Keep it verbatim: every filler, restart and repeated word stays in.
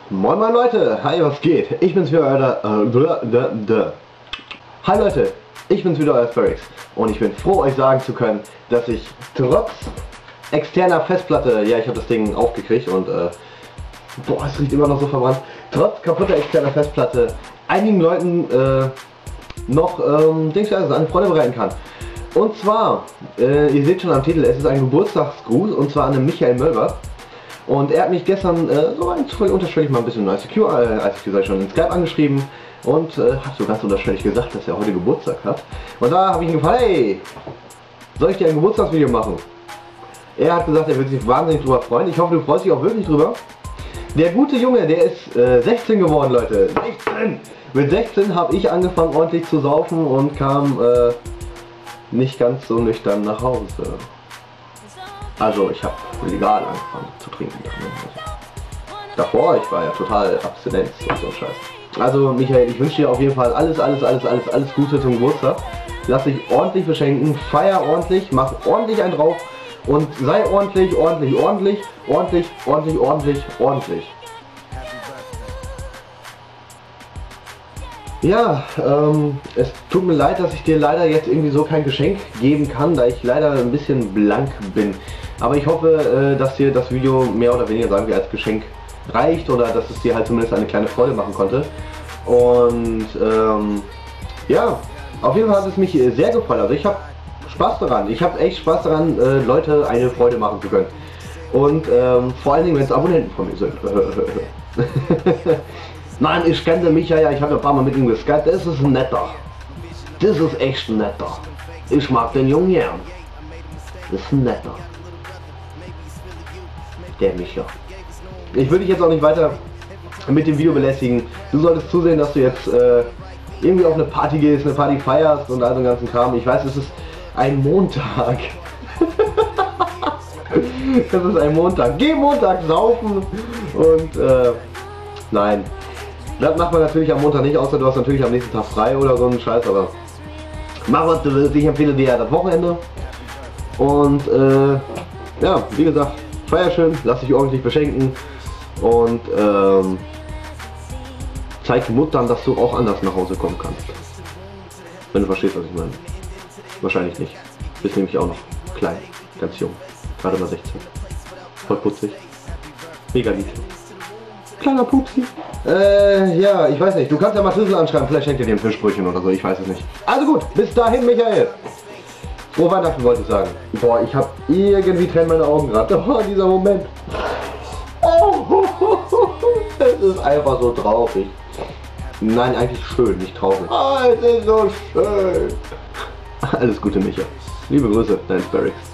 Moin moin Leute, hi, was geht? Ich bin's wieder, euer... Äh, hi Leute, ich bin's wieder, euer Sparix. Und ich bin froh, euch sagen zu können, dass ich trotz externer Festplatte, ja, ich habe das Ding aufgekriegt und äh, boah, es riecht immer noch so verbrannt, trotz kaputter externer Festplatte einigen Leuten äh, noch ähm, Dingsweise eine Freude bereiten kann. Und zwar, äh, ihr seht schon am Titel, es ist ein Geburtstagsgruß, und zwar an den Michael Mölbert. Und er hat mich gestern äh, so ein voll unterschwellig mal ein bisschen in I C Q, äh, I C Q sei schon in Skype angeschrieben und äh, hat so ganz unterschwellig gesagt, dass er heute Geburtstag hat. Und da habe ich ihn gefragt, hey, soll ich dir ein Geburtstagsvideo machen? Er hat gesagt, er würde sich wahnsinnig drüber freuen. Ich hoffe, du freust dich auch wirklich drüber. Der gute Junge, der ist äh, sechzehn geworden, Leute. sechzehn! Mit sechzehn habe ich angefangen ordentlich zu saufen und kam äh, nicht ganz so nüchtern nach Hause. Also ich habe legal angefangen zu trinken. Davor, ich war ja total Abstinenz und so Scheiß. Also Michael, ich wünsche dir auf jeden Fall alles, alles, alles, alles, alles Gute zum Geburtstag. Lass dich ordentlich beschenken, feier ordentlich, mach ordentlich einen drauf und sei ordentlich, ordentlich, ordentlich, ordentlich, ordentlich, ordentlich, ordentlich. Ja, ähm, es tut mir leid, dass ich dir leider jetzt irgendwie so kein Geschenk geben kann, da ich leider ein bisschen blank bin. Aber ich hoffe, äh, dass dir das Video mehr oder weniger, sagen wir, als Geschenk reicht oder dass es dir halt zumindest eine kleine Freude machen konnte. Und ähm, ja, auf jeden Fall hat es mich sehr gefallen. Also ich habe Spaß daran. Ich habe echt Spaß daran, äh, Leute eine Freude machen zu können. Und ähm, vor allen Dingen, wenn es Abonnenten von mir sind. Nein, ich kenne Michael, ja, ich habe ein paar Mal mit ihm geskypt, das ist ein netter. Das ist echt ein netter. Ich mag den Jungen gern. Das ist ein netter. Der Micha. Ich will dich jetzt auch nicht weiter mit dem Video belästigen. Du solltest zusehen, dass du jetzt äh, irgendwie auf eine Party gehst, eine Party feierst und all den ganzen Kram. Ich weiß, es ist ein Montag. Das ist ein Montag. Geh Montag saufen und äh, nein. Das macht man natürlich am Montag nicht, außer du hast natürlich am nächsten Tag frei oder so einen Scheiß, aber mach was du willst. Ich empfehle dir ja das Wochenende. Und äh, ja, wie gesagt, feier schön, lass dich ordentlich beschenken und ähm, zeig Muttern, dass du auch anders nach Hause kommen kannst. Wenn du verstehst, was ich meine. Wahrscheinlich nicht. Bist nämlich auch noch klein, ganz jung. Gerade mal sechzehn. Voll putzig. Mega lieb. Kleiner Pupsi. Äh, ja, ich weiß nicht. Du kannst ja mal Schlüssel anschreiben. Vielleicht schenkt ihr dir ein Fischbrötchen oder so. Ich weiß es nicht. Also gut. Bis dahin, Michael. Frohe Weihnachten wollte ich sagen. Boah, ich habe irgendwie Tränen meine Augen gerade. Oh, dieser Moment. Oh, es ist einfach so traurig. Nein, eigentlich schön, nicht traurig. Oh, es ist so schön. Alles Gute, Micha. Liebe Grüße, dein Sparix.